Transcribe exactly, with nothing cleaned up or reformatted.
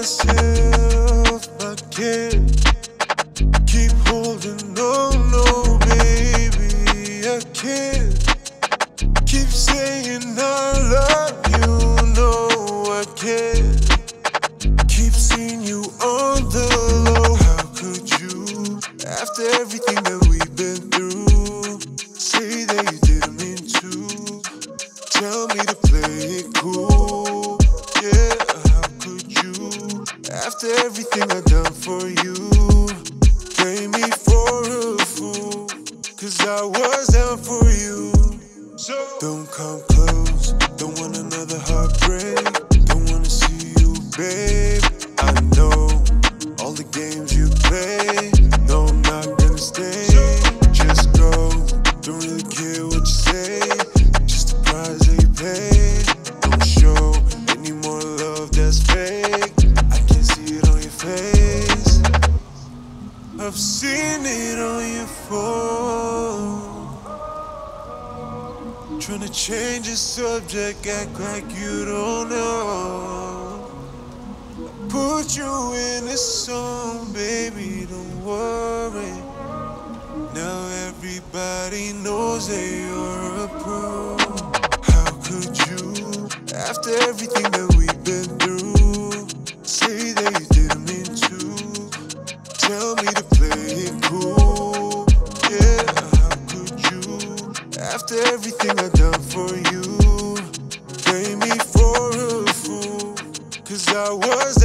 myself, I can't keep holding on, no, baby, I can't keep saying I love you, no, I can't keep seeing you on the low. How could you, after everything that we've been through, say that you didn't mean to? Tell me to play it cool, yeah, how could you, after everything I've done for you, play me for a fool, cause I was down for you. So don't come close, don't want another heartbreak, don't wanna see you, babe. I know all the games you play, no, I'm not gonna stay, just go, don't really care what you say, just the price that you pay. Don't show any more love that's fake, I can see it on your face, I've seen it on your phone. Tryna change the subject, act like you don't know. Put you in a song, baby, don't worry. Now everybody knows that you're a pro. How could you, after everything that we've been through, say that you didn't mean to? Tell me to play it cool, yeah, how could you, after everything I've done for you, play me for a fool, cause I was